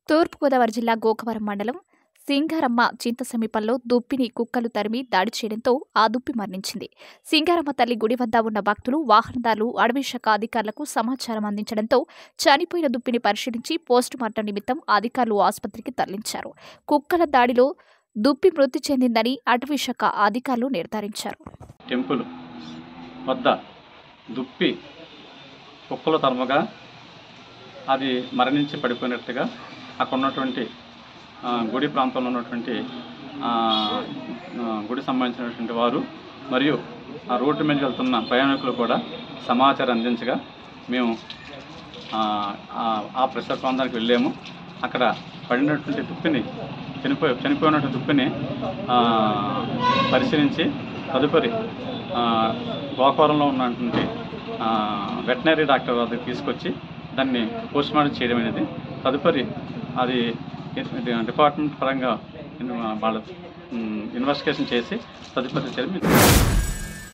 తూర్పుగోదావరి జిల్లా గోకవరం మండలం సింగారమ్మ చింత సమీపంలో దుప్పిని కుక్కలు తరిమి దాడి చేయడంతో ఆ దుప్పి మరణించింది. సింగారమ్మ తల్లి గుడి వద్ద ఉన్న భక్తులు, వాహనదారులు అటవీ శాఖ అధికారులకు సమాచారం అందించడంతో చనిపోయిన దుప్పిని పరిశీలించి పోస్టుమార్టం నిమిత్తం అధికారులు ఆసుపత్రికి తరలించారు. కుక్కల దాడిలో దుప్పి మృతి చెందిందని అటవీ శాఖ అధికారులు నిర్ధారించారు. టెంపుల్ వద్ద దుప్పి కుక్కల తరమగా అది మరణించి పడిపోయినట్టుగా అక్కడ ఉన్నటువంటి గుడి ప్రాంతంలో ఉన్నటువంటి గుడి సంబంధించినటువంటి వారు మరియు ఆ రోడ్డు మీద వెళ్తున్న ప్రయాణికులు కూడా సమాచారం అందించగా మేము ఆ ప్రసార ప్రాంతానికి వెళ్ళాము. అక్కడ పడినటువంటి దుప్పిని చనిపోయినటువంటి దుప్పిని పరిశీలించి తదుపరి గోకవరంలో ఉన్నటువంటి వెటనరీ డాక్టర్ వద్దకు తీసుకొచ్చి దాన్ని పోస్ట్మార్టం చేయడం అనేది తదుపరి అది డిపార్ట్మెంట్ పరంగా వాళ్ళు ఇన్వెస్టిగేషన్ చేసి తదుపరి చర్య